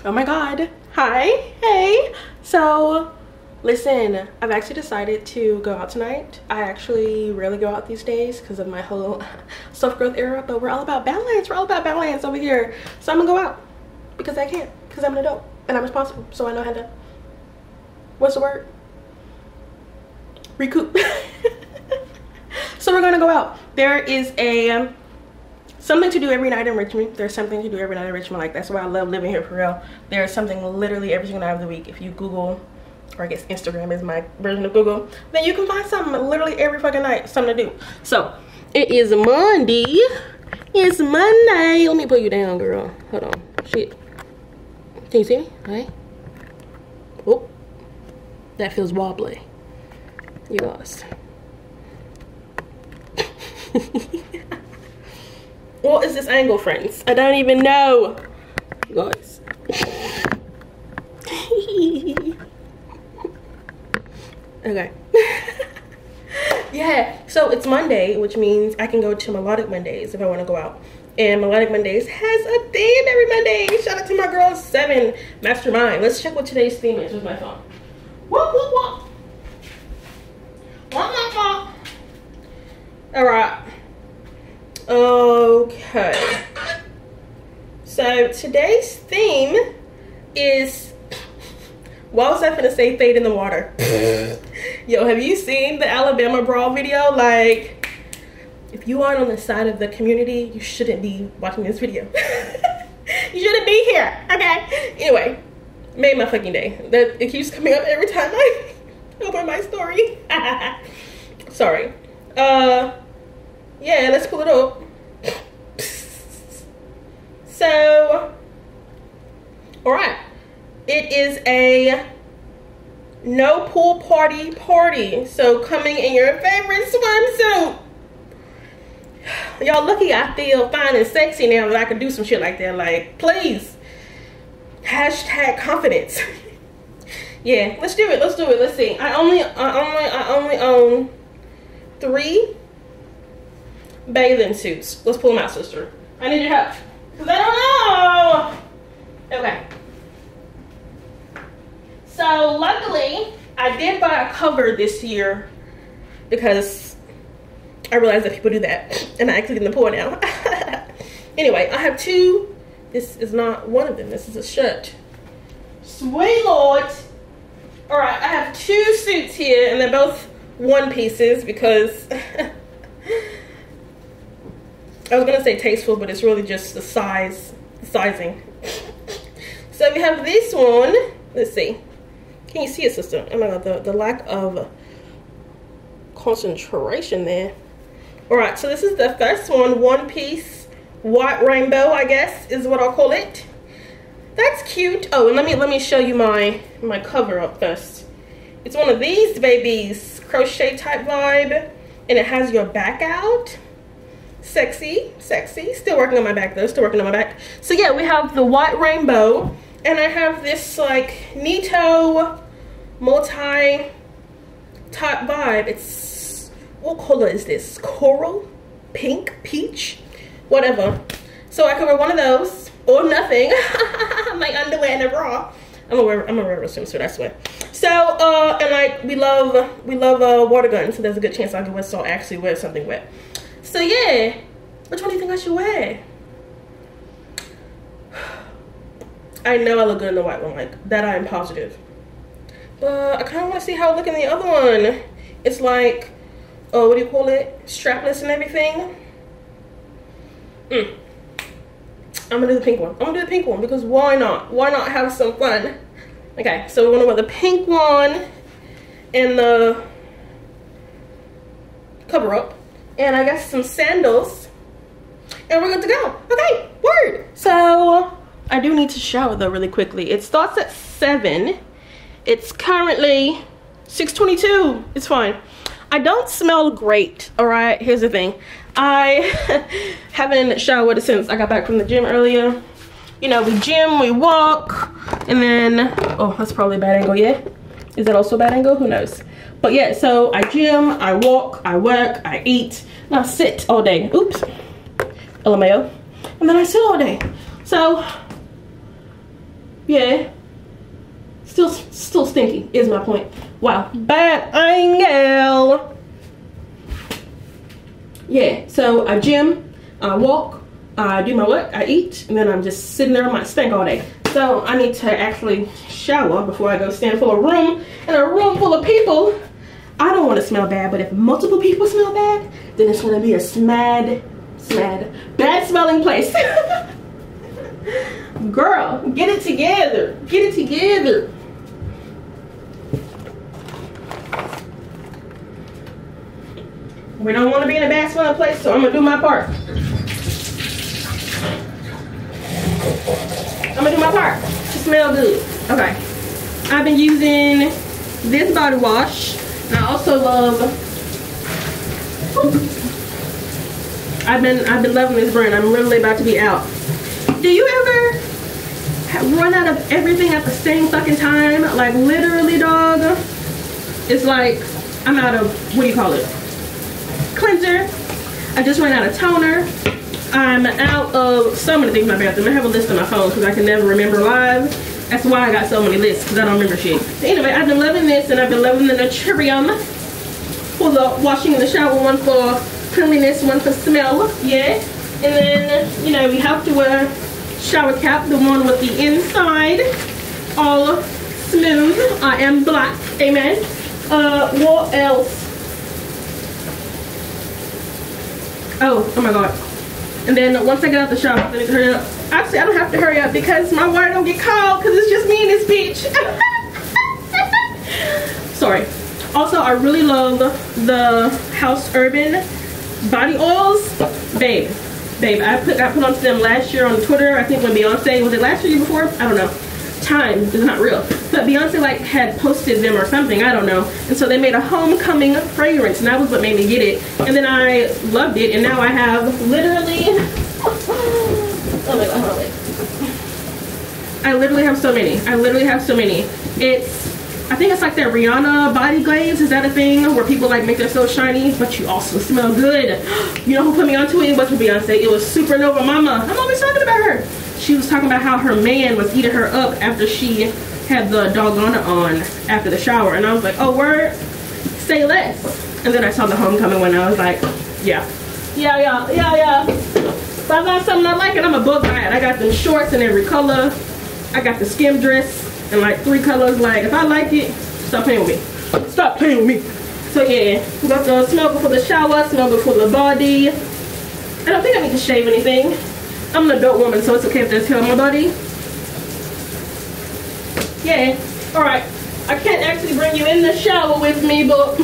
Oh my god. Hi. Hey. So listen, I've actually decided to go out tonight. I actually rarely go out these days because of my whole self-growth era, but we're all about balance. We're all about balance over here. So I'm gonna go out because I can, because I'm an adult and I'm responsible, so I know how to, what's the word, recoup. So we're gonna go out. There is a something to do every night in Richmond. There's something to do every night in Richmond. Like, that's why I love living here, for real. There's something literally every single night of the week. If you Google, or I guess Instagram is my version of Google, then you can find something literally every fucking night, something to do. So it is Monday. It's Monday. Let me put you down, girl. Hold on. Shit. Can you see me? Hey. Oh, that feels wobbly. You lost. What is this angle, friends? I don't even know, guys. Okay. Yeah, so it's Monday, which means I can go to Melodic Mondays if I want to go out. And Melodic Mondays has a theme every Monday. Shout out to my girl 7 Mastermind. Let's check what today's theme is with my phone. Whoop, whoop, whoop. Whoop, whoop, whoop. All right. Okay. So today's theme is, what was I gonna say? Fade in the water. Yo, have you seen the Alabama brawl video? Like, if you aren't on the side of the community, you shouldn't be watching this video. You shouldn't be here, okay? Anyway, made my fucking day. That it keeps coming up every time I open my story. Sorry. Yeah, let's pull it up. So, all right, it is a no pool party. So coming in your favorite swimsuit. Y'all lucky I feel fine and sexy now that I can do some shit like that. Like, please, hashtag confidence. Yeah, let's do it. Let's do it. Let's see. I only own 3 bathing suits. Let's pull them out, sister. I need your help, because I don't know. Okay. So luckily, I did buy a cover this year because I realized that people do that, and I actually get in the pool now. Anyway, I have 2. This is not one of them. This is a shirt. Sweet Lord. All right, I have 2 suits here, and they're both one pieces because I was gonna say tasteful, but it's really just the sizing. So we have this one. Let's see. Can you see it, sister? Oh my god, the lack of concentration there. All right, so this is the first one, one piece, white rainbow, I guess is what I'll call it. That's cute. Oh, and let me show you my cover up first. It's one of these babies, crochet type vibe, and it has your back out. Sexy. Still working on my back though, So yeah, we have the white rainbow, and I have this like Nito multi type vibe. It's, what color is this? Coral, pink, peach, whatever. So I can wear one of those or nothing. My underwear and a bra. I'm gonna wear a swimsuit, I swear. So and like we love water guns, so there's a good chance I can actually wear something wet. So yeah, which one do you think I should wear? I know I look good in the white one, like that I am positive. But I kind of want to see how I look in the other one. It's like, oh, what do you call it? Strapless and everything. I'm gonna do the pink one. I'm gonna do the pink one because why not? Why not have some fun? Okay, so we're gonna wear the pink one and the cover up. And I got some sandals, and we're good to go. Okay, word. So I do need to shower though really quickly. It starts at 7. It's currently 6:22. It's fine. I don't smell great. All right, here's the thing. I haven't showered since I got back from the gym earlier. You know, we gym, we walk, and then, oh, that's probably a bad angle, yeah? Is that also a bad angle? Who knows? But yeah, so I gym, I walk, I work, I eat, and I sit all day. Oops, LMAO. And then I sit all day. So Yeah. Still stinky is my point. Wow. Bad angle. Yeah, so I gym, I walk, I do my work, I eat, and then I'm just sitting there on my stink all day. So I need to actually shower before I go stand for a room. In a room full of people, I don't want to smell bad, but if multiple people smell bad, then it's gonna be a bad smelling place. Girl, get it together. Get it together. We don't want to be in a bad smelling place, so I'm gonna do my part. I'm gonna do my part to smell good. Okay. I've been using this body wash. And I also love. I've been loving this brand. I'm really about to be out. Do you ever run out of everything at the same fucking time? Like literally, dog. It's like I'm out of, what do you call it? Cleanser. I just ran out of toner. I'm out of so many things in my bathroom. I have a list on my phone because I can never remember live. That's why I got so many lists, because I don't remember shit. But anyway, I've been loving this, and I've been loving the Naturium for the washing in the shower. One for cleanliness, one for smell. Yeah. And then, you know, we have to wear shower cap, the one with the inside all smooth. I am black. Amen. What else? Oh my god. And then once I get out the shower, I need to hurry up. Actually, I don't have to hurry up because my water don't get cold because it's just me and this bitch. Sorry. Also, I really love the House Urban body oils. Babe, I put onto them last year on Twitter. I think when Beyonce, was it last year or before? I don't know. Time is not real. But Beyonce like had posted them or something, I don't know. And so they made a homecoming fragrance, and that was what made me get it. And then I loved it, and now I have literally, oh my god, hold on, wait. I literally have so many. I think it's like that Rihanna body glaze. Is that a thing where people like make themselves shiny, but you also smell good? You know who put me onto it? It wasn't Beyonce. It was Supernova Mama. I'm always talking about her. She was talking about how her man was eating her up after she had the doggone on after the shower. And I was like, oh, word? Say less. And then I saw the homecoming one, and I was like, yeah. If I got something I like it, I'm a book buy it. I got the shorts in every color. I got the skim dress in like 3 colors. Like, if I like it, stop playing with me. Stop playing with me. So yeah, we got the smell before the shower, smell before the body. I don't think I need to shave anything. I'm an adult woman, so it's okay if there's hair on my body. Yeah, alright. I can't actually bring you in the shower with me, but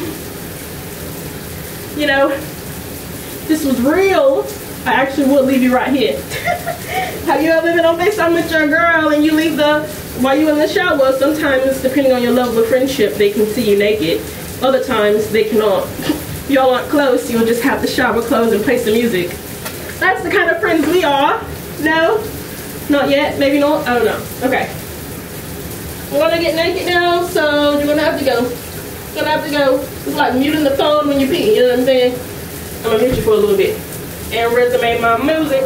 you know, if this was real, I actually would leave you right here. Have you ever been on FaceTime with your girl and you leave while you're in the shower? Sometimes, depending on your level of friendship, they can see you naked. Other times, they cannot. If y'all aren't close, you'll just have the shower closed and play some music. That's the kind of friends we are. No? Not yet? Maybe not? I don't know. Okay. I'm gonna get naked now, so you're gonna have to go. It's like muting the phone when you pee, you know what I'm saying? I'm gonna mute you for a little bit. And resume my music.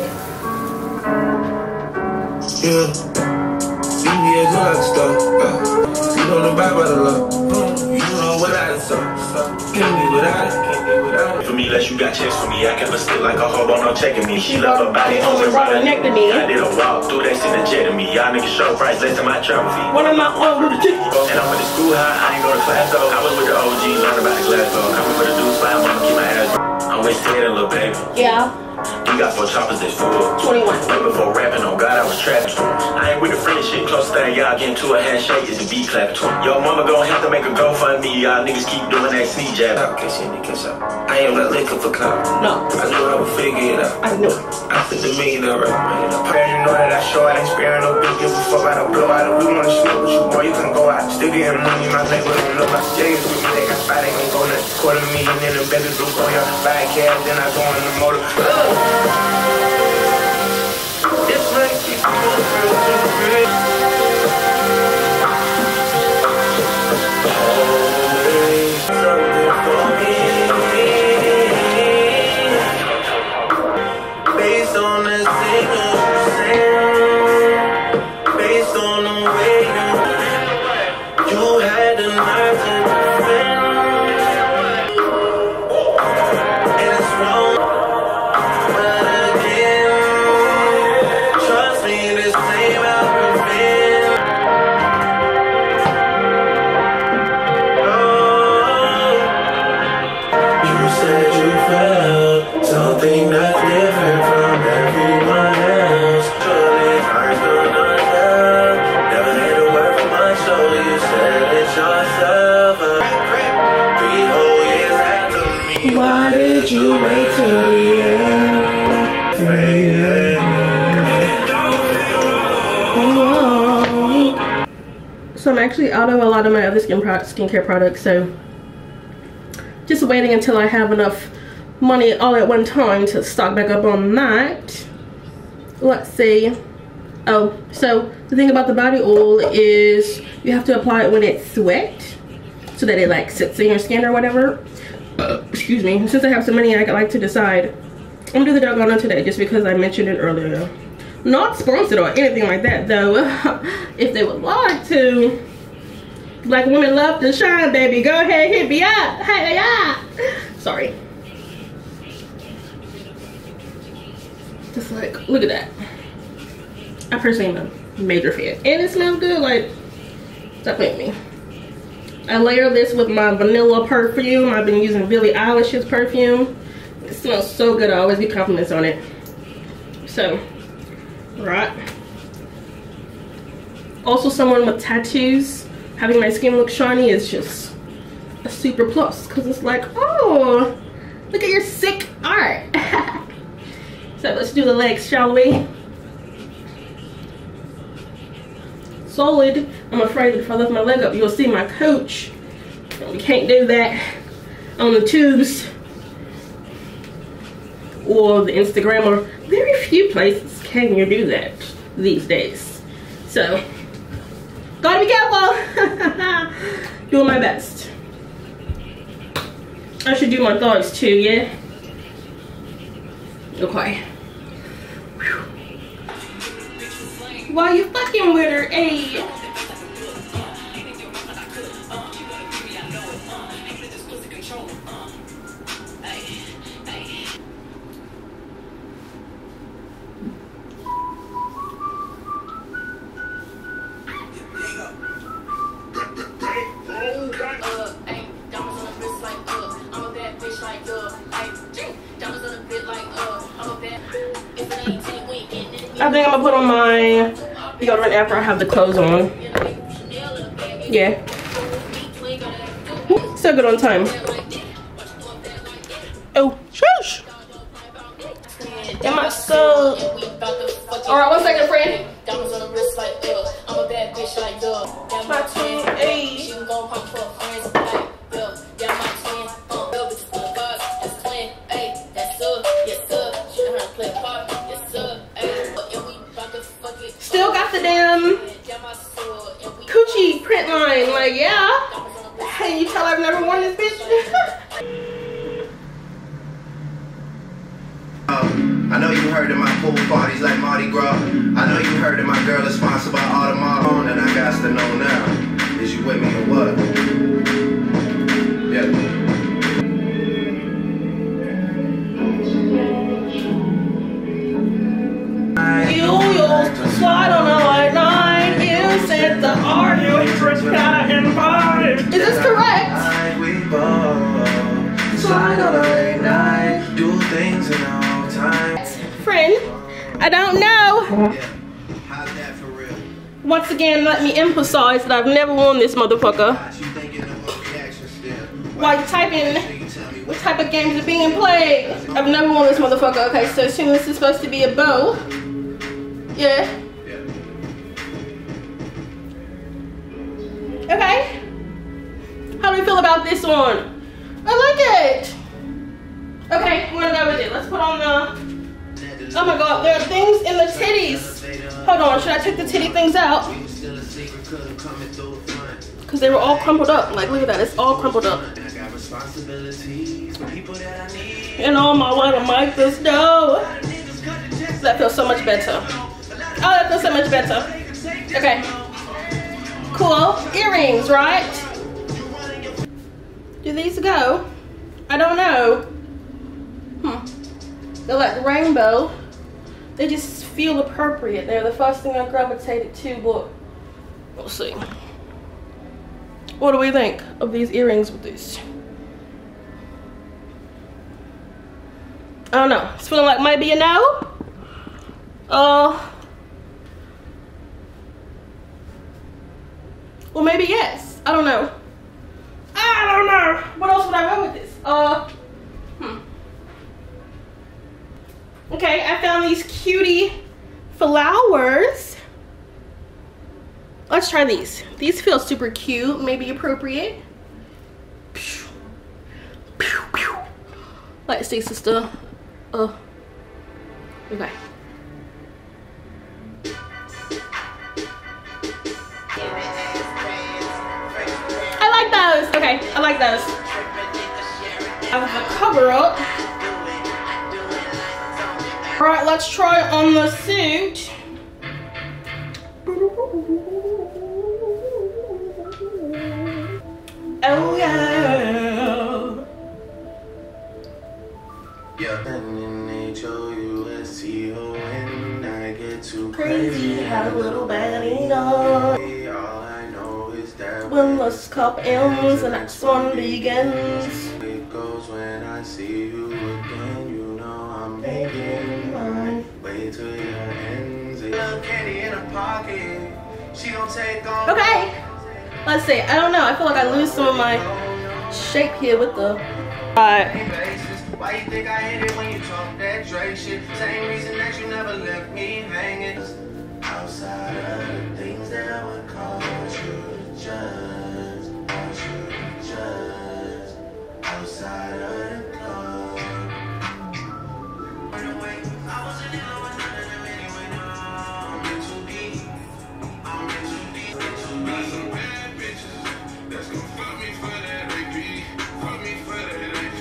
Yeah. CBS like stuff. You don't know about the love. You know what I saw. Can't be without it. For me, unless you got checks for me, I can still like a hobo, no checking me. She love her body, always running neck to me. I did a walk through, they send a jet to me. Y'all niggas show price less than my travel fee. One of my own little chicks. And I'm in the school high, I ain't go to class though. I was with the OG, learn about the glass though. I went with the dudes, fine, I'ma keep my ass. I'm with Ted, little baby. Yeah. You got 4 choppers that's full. 21. Way before rapping, on God, I was trapped. I ain't with the friend shit. Close thing, y'all getting to a handshake is the beat clap. Yo, mama gon' have to make a GoFundMe. Y'all niggas keep doing that sneak jab. I ain't not looking for clout. No. I knew I would figure it out. I knew. I put the $1 million right. You know that I show I ain't sparing no bitch. Give a fuck out of blow out of blue. Wanna smoke with you, boy, you can go out. Still getting money, my neighbor don't know about J's with me. They got spot, they gon' go nuts. $250,000 in the baby blue. Go y'all 5 cash, then I go on the motor. It's like you real. Based on the singer, based on the but you wait till the end. So I'm actually out of a lot of my other skincare products, so just waiting until I have enough money all at one time to stock back up on that. Let's see. Oh, so the thing about the body oil is you have to apply it when it's wet so that it like sits in your skin or whatever. Excuse me. Since I have some money, I like to decide. I'm gonna do the doggone today just because I mentioned it earlier. Not sponsored or anything like that though. If they would like to. Black women love to shine, baby. Go ahead, hit me up. Hey, yeah. Sorry. Just like, look at that. I personally am a major fan. And it smells good, like, stop playing me. I layer this with my vanilla perfume. I've been using Billie Eilish's perfume. It smells so good. I always get compliments on it. So, right. Also, someone with tattoos, having my skin look shiny is just a super plus. Because it's like, oh, look at your sick art. So let's do the legs, shall we? Solid. I'm afraid that if I lift my leg up, you'll see my coach. And we can't do that on the tubes or the Instagram, or very few places can you do that these days. So, gotta be careful. Doing my best. I should do my thighs too, yeah? Okay. Whew. Why you fucking with her, ayy? I think I'm gonna put on my deodorant after I have the clothes on. Yeah. So good on time. Oh, shush! Am I so... Alright, 1 second, friend. My twin, ayy. Still got the damn coochie print line, like, yeah. Hey, you tell I've never worn this bitch? I know you heard of my pool parties like Mardi Gras. I know you heard that my girl is sponsored by Audemars. And I got to know now, is you with me or what? Yeah. You used to slide on a light night. You said the art you interest got invited. Is this correct? Slide on a late night, do things in all time. Friend, I don't know. Yeah. How's that for real? Once again, let me emphasize that I've never worn this motherfucker. While you typing, what type of games are being played? I've never worn this motherfucker. Okay, so assume this is supposed to be a bow. Yeah. Okay. How do we feel about this one? I like it. Okay, we're gonna go with it. Let's put on the... Oh my god, there are things in the titties. Hold on, should I take the titty things out? Because they were all crumpled up. Like, look at that, it's all crumpled up. And all my water mic this dough. That feels so much better. Oh, that feels so much better. Okay. Cool. Earrings, right? Do these go? I don't know. They're like rainbow. They just feel appropriate. They're the first thing I gravitated to, but we'll see. What do we think of these earrings with this? I don't know. It's feeling like maybe a no. Well, maybe yes. I don't know. I don't know. What else would I go with this? Okay, I found these cutie flowers. Let's try these. These feel super cute, maybe appropriate. Let's see, sister. Okay. I like those. Okay, I like those. I have the cover up. All right, let's try it on the suit. Oh yeah. Crazy, had a little baddie on. All I know is that when this cup ends, the next one begins. It goes when I see you again. You know I'm making mine. Wait till your ends. Little candy in a pocket. She don't take on. Okay. Let's see. I don't know. I feel like I lose some of my shape here with the. Why you think I hate it when you talk that Drake shit? Same reason that you never left me hanging. Outside of the things that would cause you to judge, outside of the club. Run away, I wasn't in love with none of them anyway. No, I'm in too deep. I'm in too deep. Some bad bitches that's gon' fuck me for that AP. Fuck me for that AP.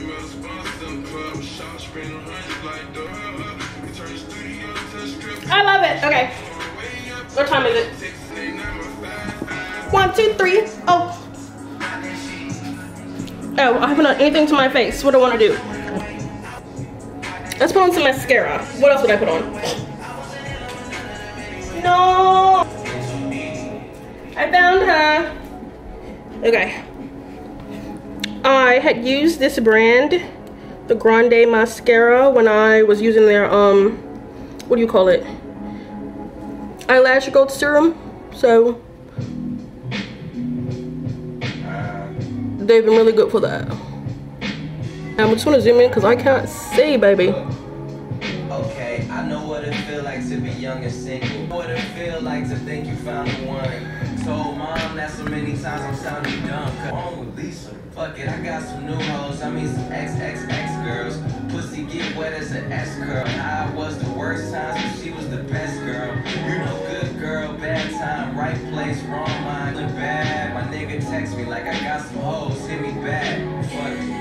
I love it. Okay. What time is it? 1, 2, 3. Oh, I haven't done anything to my face. What do I want to do? Let's put on some mascara. What else would I put on? No. I found her. Okay. I had used this brand, the Grande mascara, when I was using their what do you call it, eyelash growth serum. So they've been really good for that. I'm just gonna zoom in because I can't see, baby. Okay, I know what it feel like to be young and single. What it feel like to think you found the one. Told mom that so many times I'm sounding dumb. Come on with Lisa. Fuck it, I got some new hoes. I mean some XXX girls. Pussy get wet as an S curl. I was the worst times, but she was the best girl. You know, good girl, bad time, right place, wrong mind, look bad. My nigga text me like I got some hoes. Hit me back. Fuck it.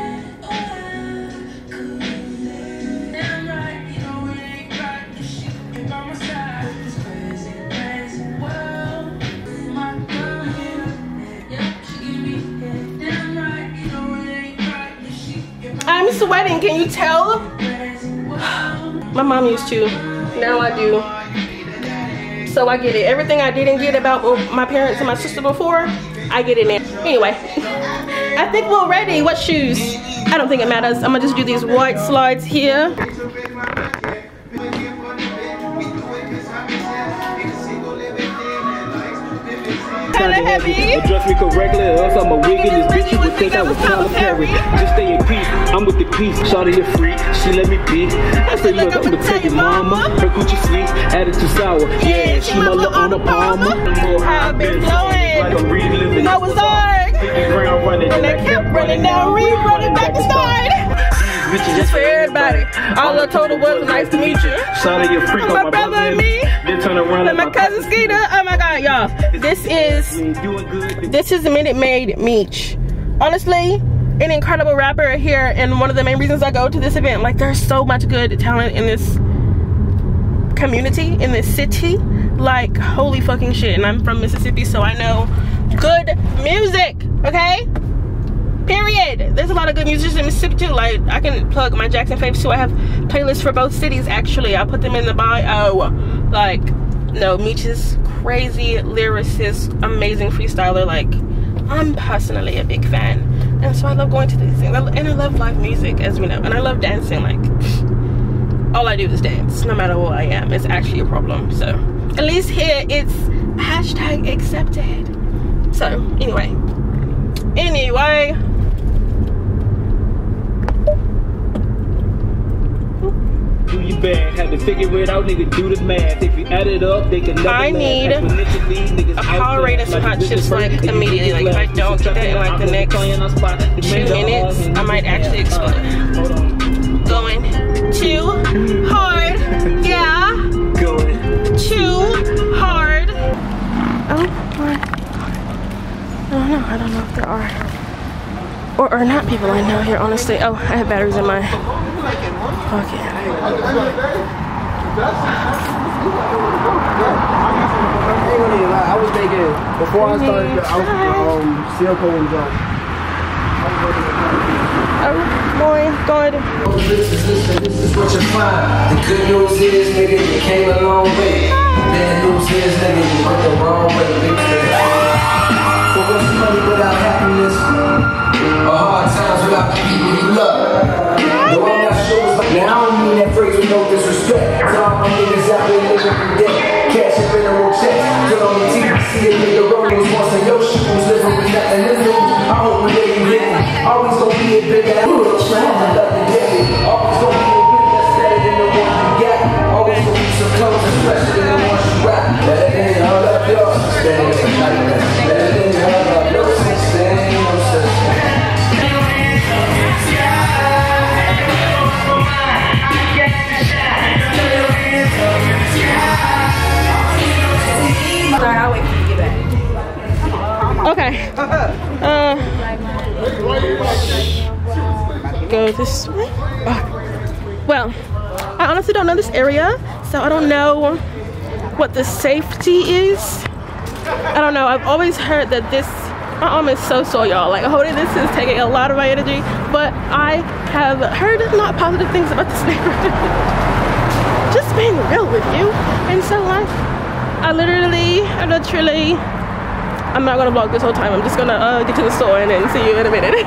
I'm sweating, can you tell? My mom used to, now I do. So I get it. Everything I didn't get about my parents and my sister before, I get it now. Anyway, I think we're ready. What shoes? I don't think it matters. I'm gonna just do these white slides here. Kinda heavy. Address me correctly, or else I'm a wig in this bitch. You would think I was Tyler Perry. Just stay in peace. I'm with the peace. Shawty, you're free. She let me be. I say, look, I'm gonna tell your mama. Her Gucci sweet, attitude sour. Yeah, she my little on the palmer. I've been flowing. Like I'm reliving. I was on. And I kept running down, running back to start. Just for everybody. All I told her was nice to meet you. Shawty, you're free. My brother and me. Then turn around and my cousin Skeeter. Oh my god, y'all. This is Minute Maid Meech. Honestly, an incredible rapper here, and one of the main reasons I go to this event. Like, there's so much good talent in this community, in this city. Like, holy fucking shit. And I'm from Mississippi, so I know good music, okay? Period. There's a lot of good musicians in Mississippi too. Like, I can plug my Jackson faves too. I have playlists for both cities, actually. I'll put them in the bio. Like, no, Meech is crazy lyricist, amazing freestyler. Like, I'm personally a big fan, and so I love going to these things. And I love live music, as we know, and I love dancing. Like, all I do is dance, no matter where I am. It's actually a problem. So at least here it's hashtag accepted. So anyway. Do you bad. Had to figure it out, nigga, do the math. If you add it up, they can never I need a Powerade and some hot chips like immediately. Like if I don't get that in like the next 2 minutes, I might actually explode. Going too hard. Yeah. Going too hard. Oh my God. I don't know if there are or not people I know here, honestly. Oh, I have batteries in my pocket. I was thinking before I started seal coding job. Oh boy, God. This is what you find. The good news is, nigga, you came a long way. Bad news is, nigga, you went the wrong way. So what's money without happiness? Or hard times without the people you love? No, I'm not sure. Now I don't mean that phrase with no disrespect. Tell my niggas out there living through debt. Cash and mineral checks. Till on the TV, see a nigga rolling was once in your shoes, living with nothing in them. I hope one day you hit me. Always gonna be a big ass. Always gonna be a big that's better than the one you got. Always gonna be some clothes that's fresher than the ones you rock. Better than all of yours. Better than all of yours. Sorry, I'll wait for you to get back. Okay. Go this way. Well, I honestly don't know this area, so I don't know what the safety is. I don't know. I've always heard that this, my arm is so sore, y'all. Like holding this is taking a lot of my energy, but I have heard not positive things about this neighborhood. Just being real with you. And so I literally, I'm not gonna vlog this whole time. I'm just gonna get to the store and then see you in a minute.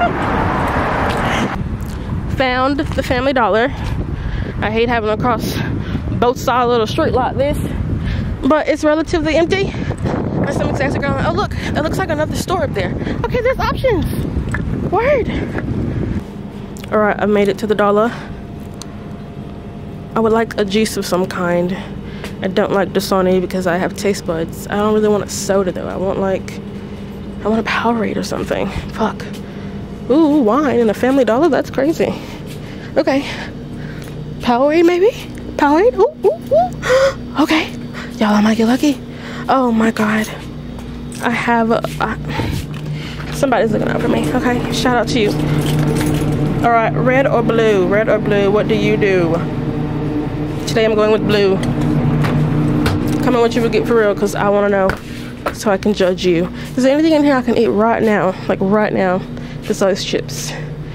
Found the Family Dollar. I hate having to cross both sides of a little street like this, but it's relatively empty. My stomach's actually growling. Oh look, it looks like another store up there. Okay, there's options. Word. All right, I made it to the dollar. I would like a juice of some kind. I don't like Dasani because I have taste buds. I don't really want a soda though. I want a Powerade or something. Fuck. Ooh, wine and a Family Dollar? That's crazy. Okay. Powerade maybe? Powerade? Ooh, ooh, ooh. Okay. Y'all, I might get lucky. Oh my God. I have somebody's looking out for me. Okay, shout out to you. All right, red or blue? Red or blue? What do you do? Today I'm going with blue. Come on, what you would get for real, because I want to know so I can judge you. Is there anything in here I can eat right now? Like right now, besides chips?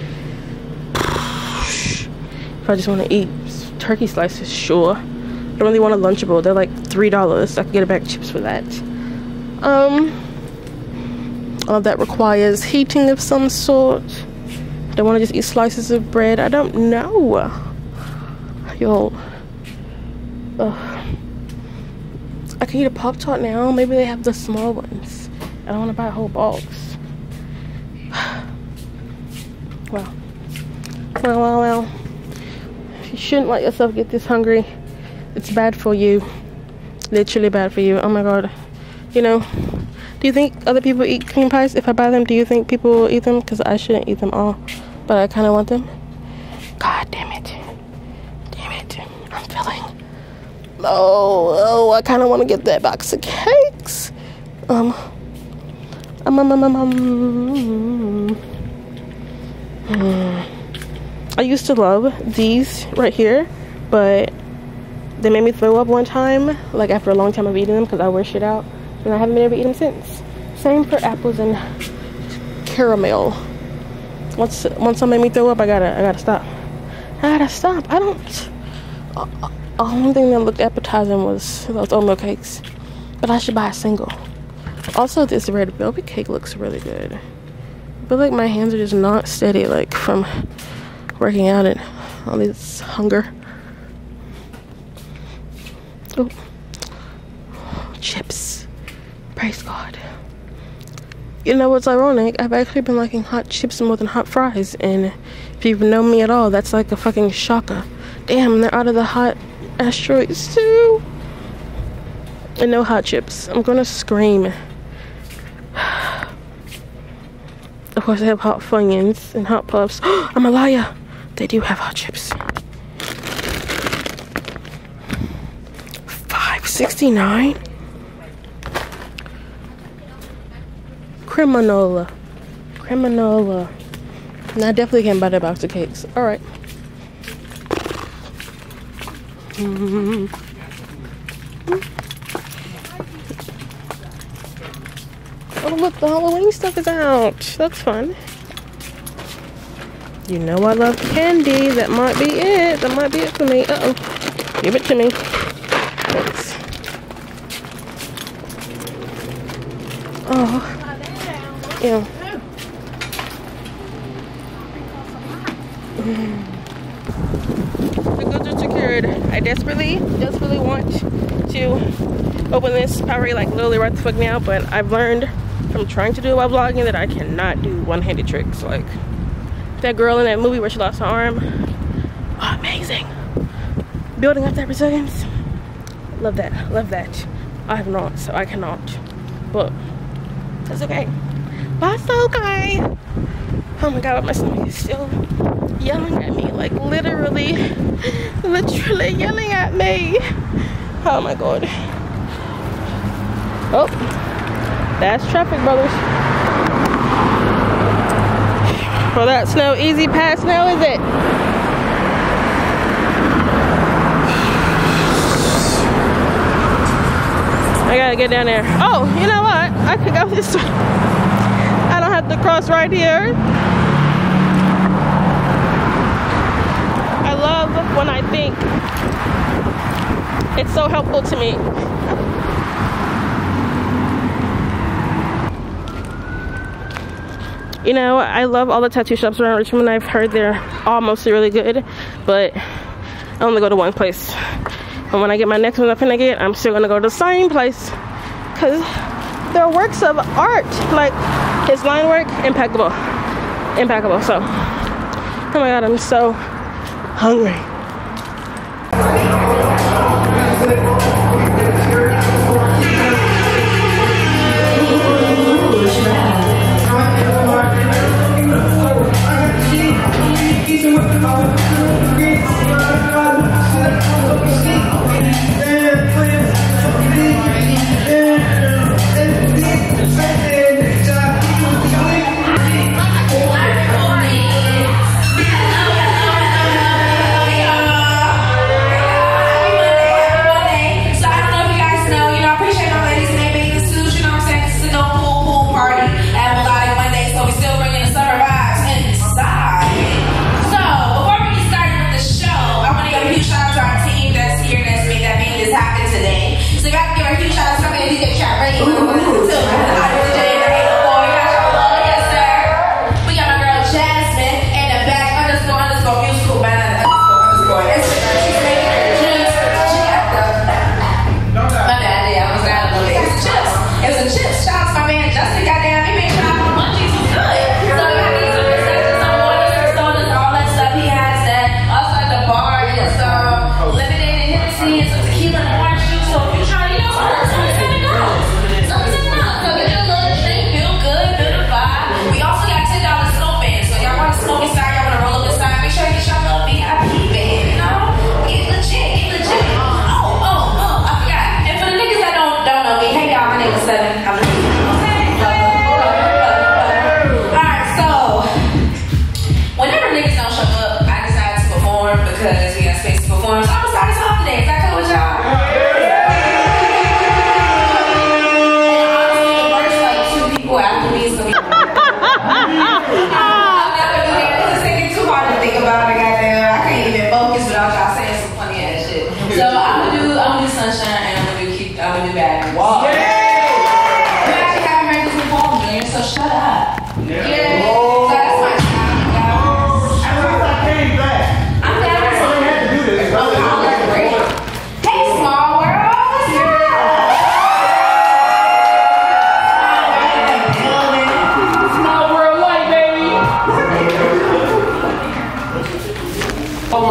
If I just want to eat turkey slices, sure. I don't really want a Lunchable. They're like $3. I could get a bag of chips for that. All that requires heating of some sort. Don't want to just eat slices of bread. I don't know. Yo. Ugh. I can eat a Pop-Tart now. Maybe they have the small ones. I don't want to buy a whole box. Well. You shouldn't let yourself get this hungry. It's bad for you. Literally bad for you. Oh my God. You know, do you think other people eat cream pies? If I buy them, do you think people will eat them? Because I shouldn't eat them all. But I kind of want them. God damn it. Damn it. I'm feeling... Oh, I kind of want to get that box of cakes. I used to love these right here, but they made me throw up one time, like after a long time of eating them, because I wear shit out, and I haven't been able to eat them since. Same for apples and caramel. Once some made me throw up, I gotta stop. I don't. The only thing that looked appetizing was those oatmeal cakes, but I should buy a single. Also, this red velvet cake looks really good. I feel like my hands are just not steady, like from working out and all this hunger. Oh, chips. Praise God. You know what's ironic? I've actually been liking hot chips more than hot fries, and if you've known me at all, that's like a fucking shocker. Damn, they're out of the hot asteroids too. And no hot chips. I'm gonna scream. Of course, they have hot Funyuns and hot puffs. I'm a liar. They do have hot chips. $5.69. Criminola. And I definitely can't buy that box of cakes. All right. Oh, look, the Halloween stuff is out. That's fun. You know I love candy. That might be it. That might be it for me. Uh-oh. Give it to me. Thanks. Oh. Yeah. The goods are secured. I desperately want to open this probably like literally right the fuck now, but I've learned from trying to do it while vlogging that I cannot do one-handed tricks. Like that girl in that movie where she lost her arm. Oh, amazing. Building up that resilience. Love that. Love that. I have not, so I cannot. But that's okay. That's okay. Oh my god, my stomach is still yelling at me. Like literally yelling at me. Oh my god. Oh, that's traffic, brothers. Well, that's no easy pass now, is it? I gotta get down there. Oh, you know what? I could go this way. I don't have to cross right here. I love when I think. It's so helpful to me. You know, I love all the tattoo shops around Richmond. I've heard they're all mostly really good, but I only go to one place. And when I get my next one up in again, I'm still gonna go to the same place because they're works of art. Like his line work, impeccable. So, oh my god, I'm so hungry.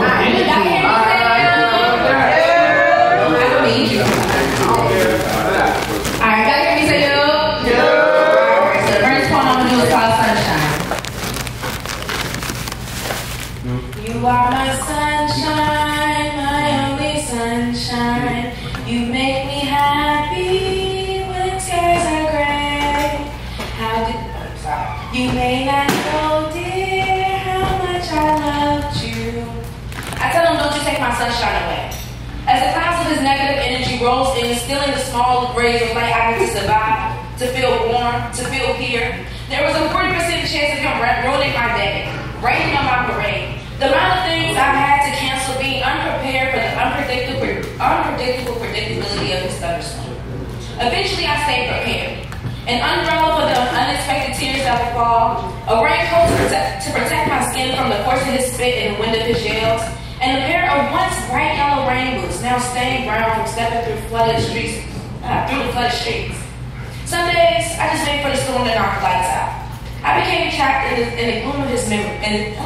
You are my sunshine, my only sunshine. You make me happy when skies are gray. You may not know, dear, how much I loved you. I tell him, don't you take my sunshine away. As the clouds of his negative energy rolls in, stealing the small rays of light I need to survive, to feel warm, to feel here. There was a 40% chance of him ruining my day, raining on my parade. The amount of things I've had to cancel, being unprepared for the unpredictable predictability of his thunderstorm. Eventually, I stayed prepared. An umbrella for the unexpected tears that would fall, a raincoat to protect my skin from the force of his spit and the wind of his yells, and a pair of once bright yellow rain boots, now stained brown from stepping through the flooded streets. Some days, I just wait for the storm to knock the lights out. I became trapped in the gloom of his misery,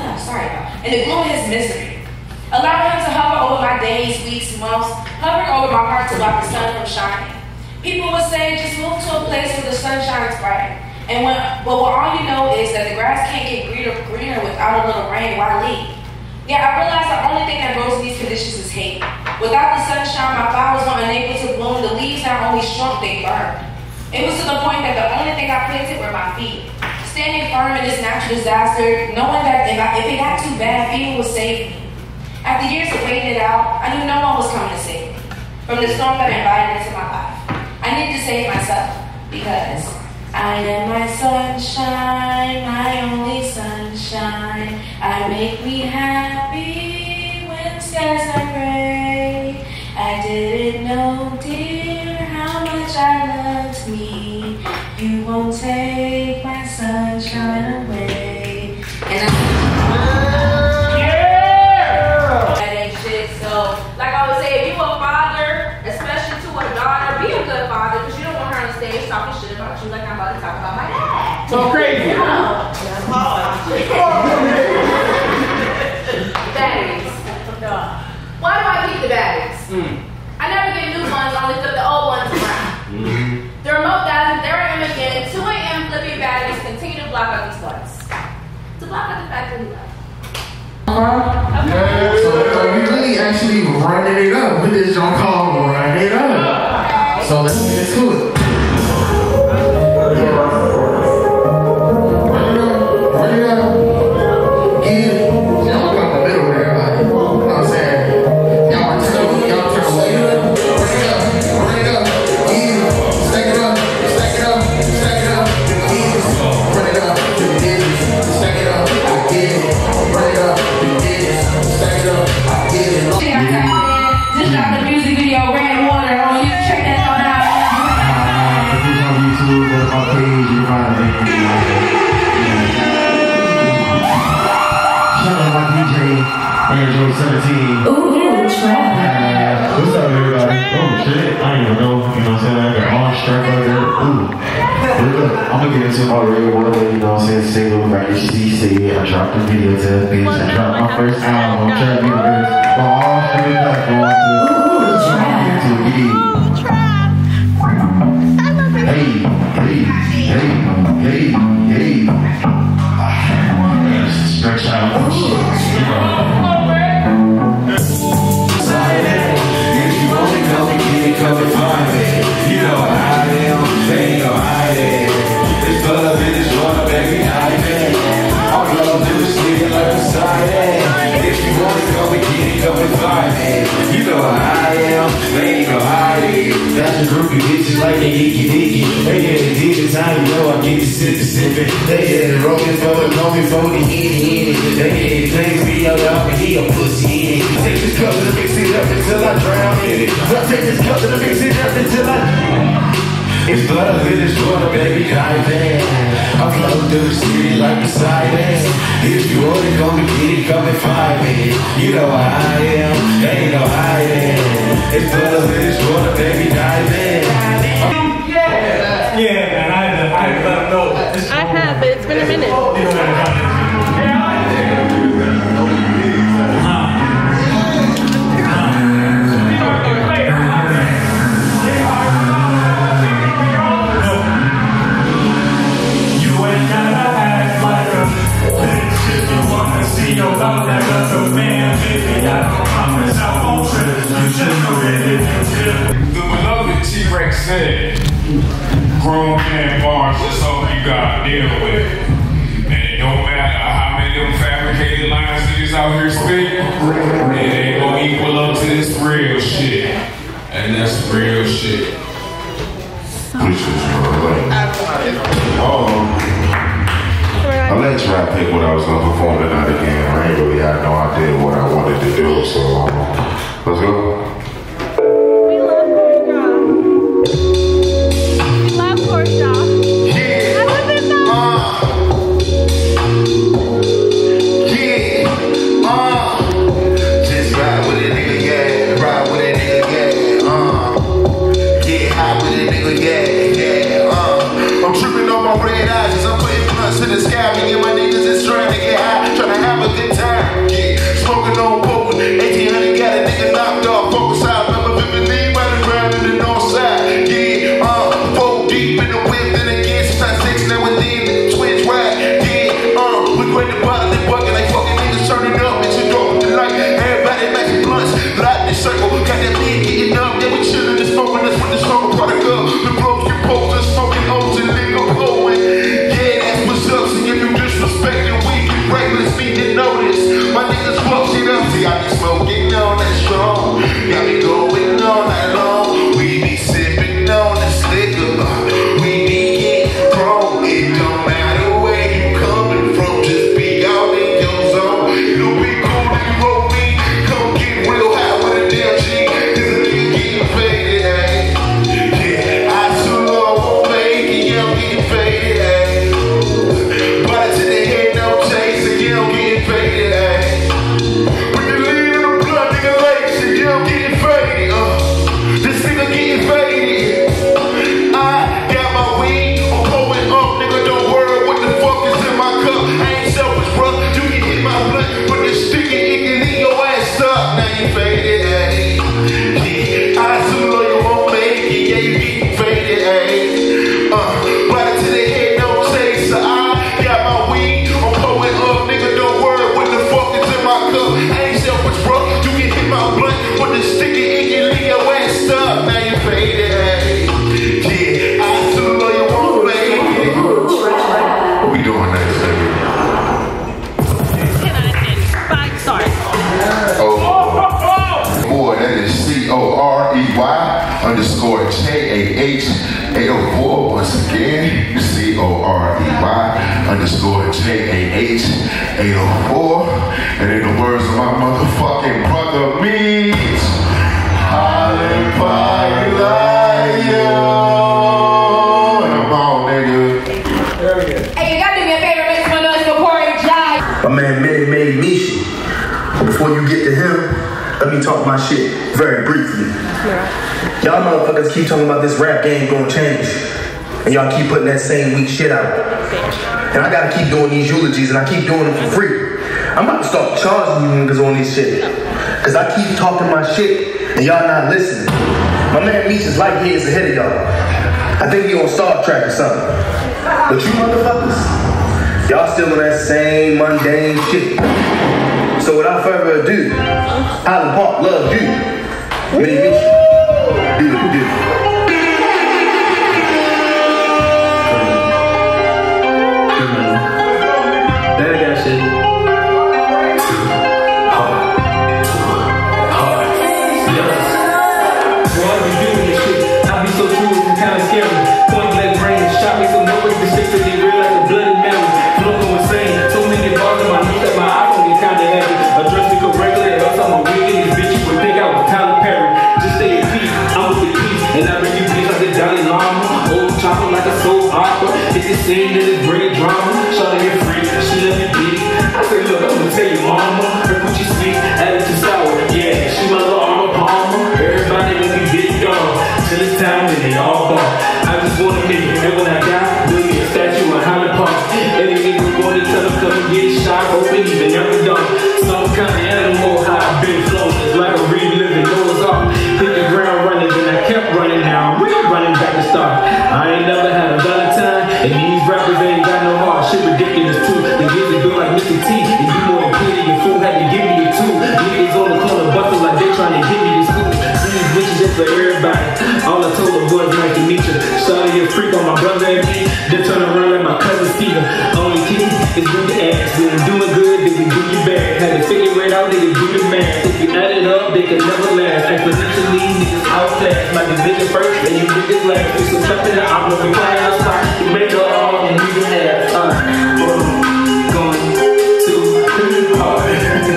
allowing him to hover over my days, weeks, months, hovering over my heart to block the sun from shining. People would say, just move to a place where the sun shines bright. But all you know is that the grass can't get greener without a little rain. Why leave? Yeah, I realized the only thing that grows in these conditions is hate. Without the sunshine, my flowers were unable to bloom. The leaves not only shrunk, they burned. It was to the point that the only thing I planted were my feet. Standing firm in this natural disaster, knowing that if it got too bad, feeling would save me. After years of waiting it out, I knew no one was coming to save me from the storm that invited into my life. I needed to save myself because I am my sunshine, my only sunshine. I make me happy when skies are gray. I didn't know, dear, how much I loved me. You won't take my sunshine away. And that ain't shit. So, like I would say, if you a father, especially to a daughter, be a good father, because you don't want her on stage talking shit about you like I'm about to talk about my dad. So crazy. Batteries. Why do I keep the batteries? I never get new ones, only flip the old ones around. The remote dies, there I am again. 2 a.m. flipping batteries continue to block out these lights. To block out the fact that we left. Yeah, so we really actually running it up with this joint called Run It Up. So let's get into it. Run it up. Get it. Y'all look out the middle there, like, you know what I'm saying? Y'all turn away. Run it up. Get it. Stack it up. Stack it up. Stack it up. Get it. Run it up. Get it. Stack it up. Get it. Run it up. Just got the music video Red Water on you. Check that out. If it's on YouTube or on page, you find it. Shout out my DJ, Android 17. Ooh, trap. What's up, everybody? Oh, shit. I ain't even know. You know what I'm saying? I got all strap out there. Ooh. Look, I'm gonna get into my Red Water, you know what I'm saying? Single, right? CC. I dropped the video to that bitch. I dropped my first album. I'm trying to be the best. On all streaming platforms. Hey. Stretch out. If you only come and get it, come and find me. You know how I am, they ain't no hiding. It's love in this water, baby, hiding. All you gonna do is sleep like a siren. If you wanna come and get it, come and find me. You know how I am, they ain't no hiding. That's a group of bitches like they icky. They get it deep inside, you know I get it sippin'. They get it rolling for the moment for the hit. They get it things me out and he a pussy in it. Take this cup and mix it up until I drown in it. I take this cup and mix it up until I... It's blood in this water, baby, dive in. I flow through the street like a siren. If you want to come and get it, come and find me. You know how I am, ain't no hiding. It's blood in this water, baby, dive in. Yeah, man, I had to let him know. I have, but it's been a minute. The beloved T-Rex said, grown man bars, that's all you gotta deal with. And it don't matter how many of them fabricated lines niggas out here spit, it ain't gonna equal up to this real shit. And that's real shit. I let you pick what I was gonna perform tonight again. I ain't really had no idea what I wanted to do, so let's go. To the sky, me and my niggas is trying to get high, trying to have a good time. Yeah, smoking on potent, 1800 got a nigga knocked off. Focus out, remember vividly running around in the north side. Yeah, 4 deep in the whip, then again, sometimes 6 now and then, twins ride. Yeah, we grade the bottle and bucket like fucking niggas turning up, and you drop the light. Everybody matching blunts, light in the circle, got that beat getting up. Yeah, we chillin' and smoking, that's when the smoke product up. The blokes get posed, smoking O's and legal blowing. So if you disrespect and we get reckless, need to notice. My niggas fuck shit up, see I be smoking on that strong. Got me going all night long. We be sipping on this liquor. We be getting thrown. It don't matter where you coming from, just be out in your zone. It'll be cool if you roll me. Come get real high with a damn G. Cause a nigga getting faded, ayy. Yeah, I too long won't make it, yeah, I'm getting faded, ayy. COREY_JAH804 once again. COREY_JAH804. And in the words of my motherfucking brother Means, I'll empire like you. And I'm on, nigga. Hey, you gotta do me a favor, make some noise for Corey Jai. My man made Misha. Before you get to him, let me talk my shit very briefly. Y'all motherfuckers keep talking about this rap game gonna change. And y'all keep putting that same weak shit out. And I gotta keep doing these eulogies and I keep doing them for free. I'm about to start charging you niggas on this shit. Cause I keep talking my shit and y'all not listening. My man Misha's light years ahead of y'all. I think he on Star Trek or something. But you motherfuckers, y'all still on that same mundane shit. So without further ado, Highland Park loves you. Mini Misha. Do what you do. There we go, shit. Hard. Yes. Why are we doing this shit? I be so true, it's kinda scary. Point blank range, shot me so no way to stick to they real like a bloody melon. Flow going insane. So many bars in my knees that my iPhone is kinda heavy. Address me correctly, or else I'm a wicked. These bitches would think I was Tyler Perry. Just stay at peace, I'm with the peace, and I bring it out, they can do the math. If you add it up, they can never last. Exponentially, niggas outclass. My division first, and you niggas last. It's a step in the outlook and class. You make it all, and you can have. Going too hard.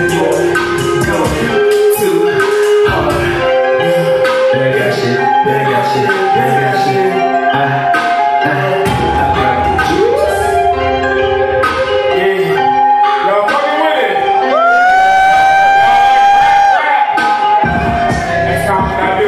Going too hard. They got shit. They got shit. They got shit. I got the juice. Yeah. Y'all fucking with it. That's how I do.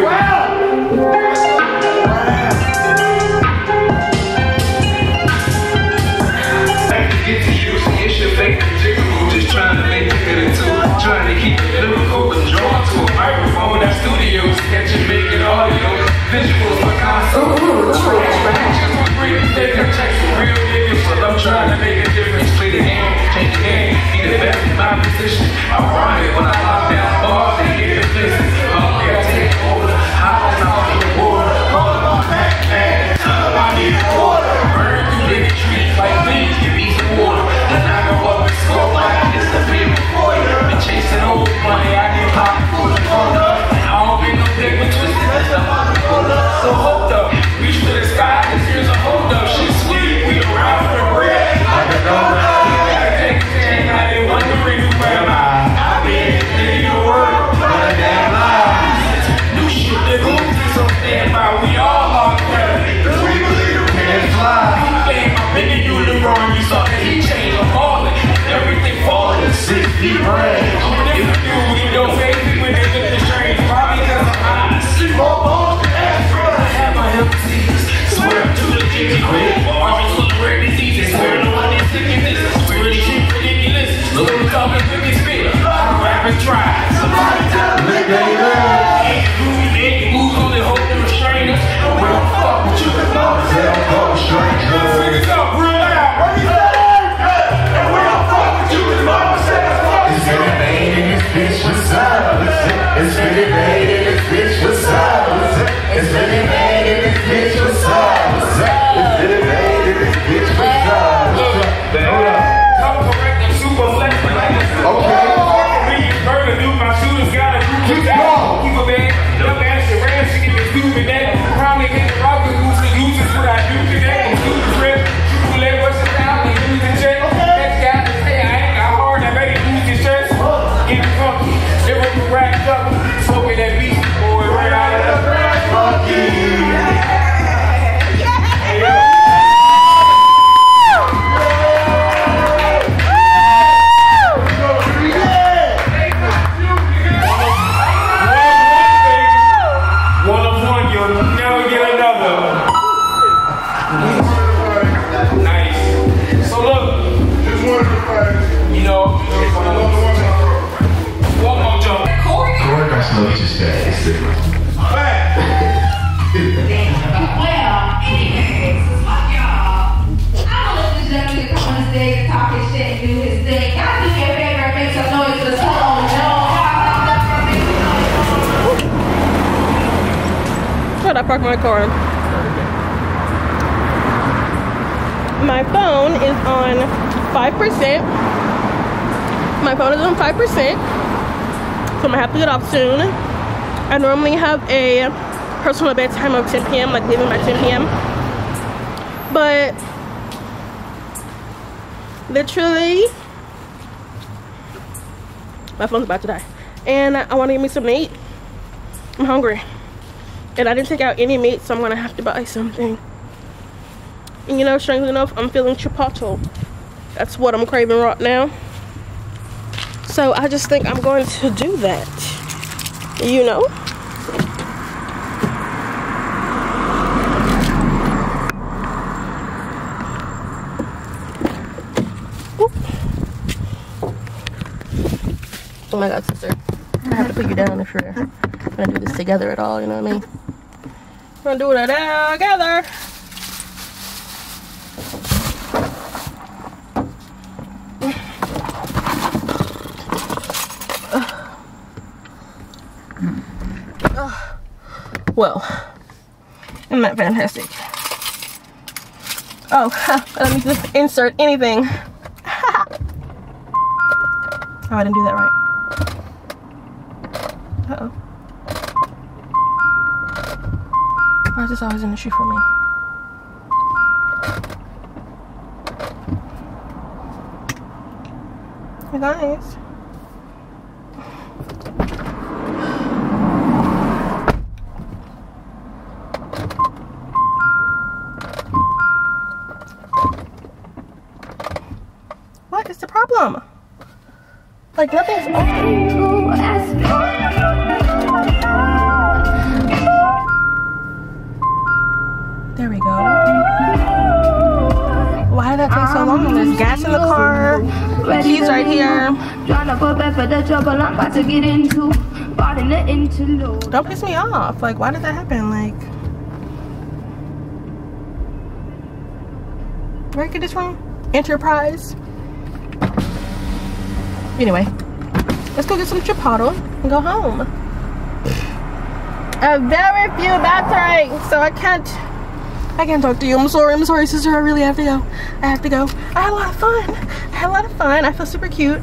Like to get to you, see it's your fake particular. Just trying to make it fit into. Trying to keep it lyrical, but drawn to a microphone. That studios, catching, making audio. Visuals, my console. They can check some real niggas, but I'm trying to make a difference. Play the game, change the game. Be the best in my position. I run it when I lock down bars and get the places. Up there, take over. Hop on out in the water. All about that, man. I need water. Burn through the trees like please give me some water. And I go up and score like it's the big boy. Been chasing old money, I get popped for the corner. I don't get no paper twisted, cause I'm on the corner. So hold up, reach for the sky, cause here's a hold up. Shit sweet, we around for the bread. I can go around, you gotta take a chance. I didn't wondering where am I? I've been in your world, but a damn lie. New shit, the goons is on standby, we all are together. Cause we believe the can fly. You think I'm making you the wrong, you saw the heat change, I'm falling. Everything falling, 6 feet rain. I'm a different dude, you don't face me when they look the strange. Probably cause I'm high. Sleep on balls, I have my MCs. Swear to the Jiggy Quin. Arms full of rare diseases. Swear no one is sick in this. Swear this shit ridiculous. Look at the talking wicked spit. I'm rapping try. Somebody tell me they love. They move on and hold them restrainers. We don't fuck with you, cause mama said I'm fucking strangers. Figures up real loud. And we don't fuck with you, cause mama said I'm fucking strangers. It's really made in this bitch with silence. It's really made in this bitch with silence. It's really made in this bitch with silence. It's really made in this bitch with silence. Come correct and super flex like this. Okay. Burger, dude, my shooters got a group out. Keep a bag, dumb ass, your ram, she get the stupid that. Probably get the rocket, lose the losers, what I do today. I'm stupid trip, you let what's it down and lose the check. Next guy to say I ain't got hard, I better lose the shirt. Get funky, it was racked up, smoking that beast boy right out of the grass. Funky. I parked my car. My phone is on 5%. My phone is on 5%. So I'm gonna have to get off soon. I normally have a personal bedtime of 10 p.m. like leaving by 10 p.m. But literally my phone's about to die. And I want to get me something to eat. I'm hungry. And I didn't take out any meat, so I'm gonna have to buy something. And you know, strangely enough, I'm feeling chipotle. That's what I'm craving right now. So I just think I'm going to do that. You know? Oop. Oh my God, sister. I have to put you down if you're gonna do this together at all, you know what I mean? We're gonna do it together. Well, isn't that fantastic? Oh, let me just insert anything. Oh, I didn't do that right. Uh-oh. Why is this always an issue for me? You guys. What is the problem? Like nothing's There we go. Why did that take so long? There's gas in the car. The keys right here. Don't piss me off. Like, why did that happen? Like, where did I get this from? Enterprise. Anyway, let's go get some Chipotle and go home. A very few batteries, so I can't talk to you. I'm sorry, sister. I really have to go. I have to go. I had a lot of fun. I feel super cute.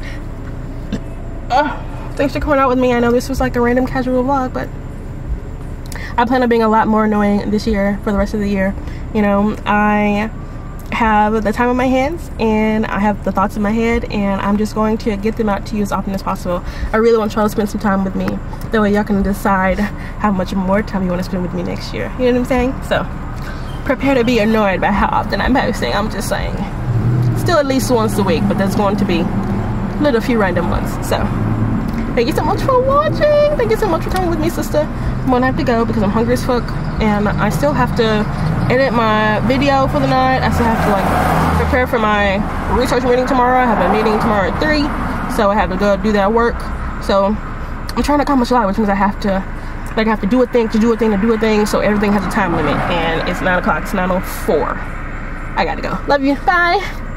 Thanks for coming out with me. I know this was like a random casual vlog, but I plan on being a lot more annoying this year for the rest of the year. You know, I have the time on my hands and I have the thoughts in my head, and I'm just going to get them out to you as often as possible. I really want y'all to spend some time with me. That way y'all can decide how much more time you want to spend with me next year. You know what I'm saying? So prepare to be annoyed by how often I'm posting. I'm just saying. Still at least once a week, but there's going to be a few random ones. So thank you so much for watching. Thank you so much for coming with me, sister. I'm gonna have to go because I'm hungry as fuck, and I still have to edit my video for the night. I still have to like prepare for my research meeting tomorrow. I have a meeting tomorrow at 3, so I have to go do that work. So I'm trying to accomplish a lot, which means I have to do a thing, so everything has a time limit, and it's 9 o'clock, it's 9:04. I gotta go. Love you, bye.